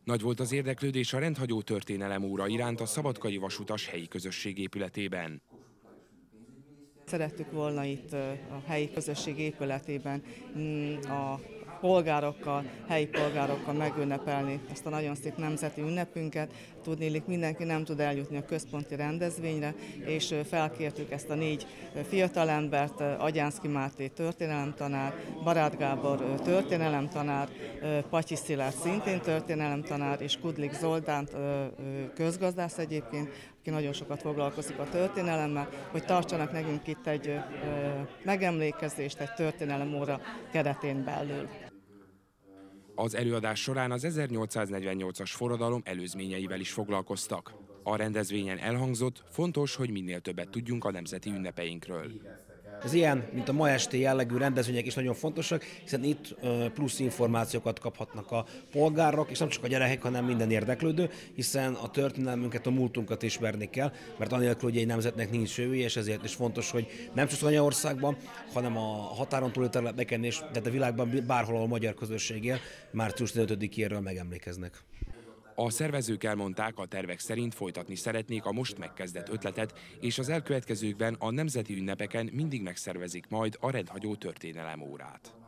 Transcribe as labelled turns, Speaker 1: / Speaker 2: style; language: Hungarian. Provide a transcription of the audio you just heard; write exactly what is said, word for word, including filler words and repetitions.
Speaker 1: Nagy volt az érdeklődés a rendhagyó történelem óra iránt a Szabadkai Vasutas helyi közösség épületében.
Speaker 2: Szerettük volna itt a helyi közösség épületében a polgárokkal, helyi polgárokkal megünnepelni ezt a nagyon szép nemzeti ünnepünket. Tudniillik, mindenki nem tud eljutni a központi rendezvényre, és felkértük ezt a négy fiatalembert, Agyánszky Máté történelemtanár, Barát Gábor történelemtanár, Patyi Szilárd szintén történelemtanár, és Kudlik Zoltánt közgazdász egyébként, aki nagyon sokat foglalkozik a történelemmel, hogy tartsanak nekünk itt egy megemlékezést, egy történelemóra keretén belül.
Speaker 1: Az előadás során az ezernyolcszáznegyvennyolcas forradalom előzményeivel is foglalkoztak. A rendezvényen elhangzott, fontos, hogy minél többet tudjunk a nemzeti ünnepeinkről.
Speaker 3: Az ilyen, mint a ma esti jellegű rendezvények is nagyon fontosak, hiszen itt plusz információkat kaphatnak a polgárok, és nem csak a gyerekek, hanem minden érdeklődő, hiszen a történelmünket, a múltunkat ismerni kell, mert anélkül, hogy egy nemzetnek nincs jövője, és ezért is fontos, hogy nem csak Anyaországban, hanem a határon túli területeken és tehát a világban bárhol a magyar közösség él, március tizenötödikéről megemlékeznek.
Speaker 1: A szervezők elmondták, a tervek szerint folytatni szeretnék a most megkezdett ötletet, és az elkövetkezőkben a nemzeti ünnepeken mindig megszervezik majd a rendhagyó történelemórát.